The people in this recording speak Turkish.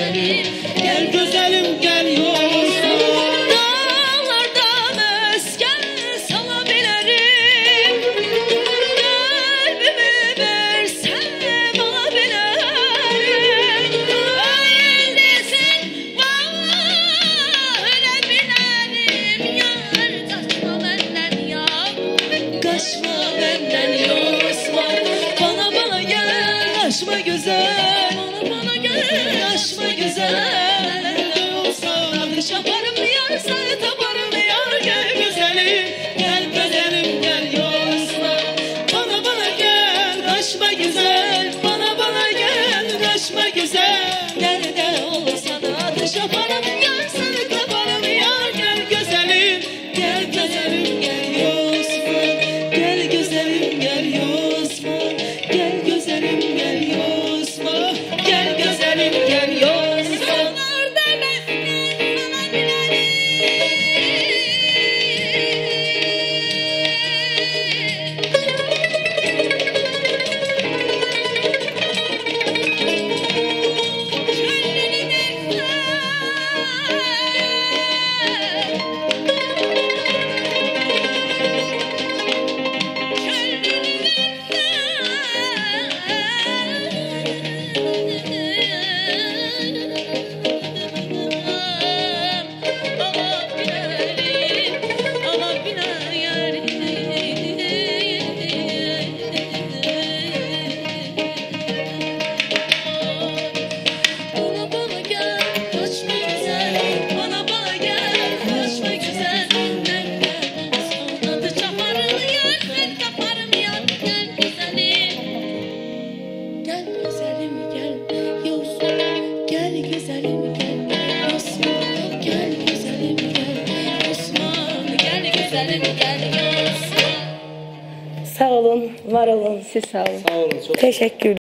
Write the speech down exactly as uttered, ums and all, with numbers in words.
güzelim. Gel güzelim gel yolsa. Dağlarda mesken salabilirim. Kalbimi versen alabilirim. Öyleysen vallahi öyle bilelim. Yar kaçma benden ya. Kaçma benden yosma. Bana bana gel kaçma güzel. Bana bana gel kaçma güzel. Atış yaparım yar sana taparım yar. Gel güzelim gel güzelim gel yolsa. Bana bana gel kaçma güzel. Bana bana gel kaçma güzel. Nerede olsa da atış yaparım yar sana taparım yar. Gel güzelim gel güzelim gel yolsa. Gel güzelim gel yolsa. Gel güzelim gel yolsa. Gel güzelim gel yolsa. Dağlarda mesken Sağ olun, var olun. Siz sağ olun. Sağ olun çok. Teşekkür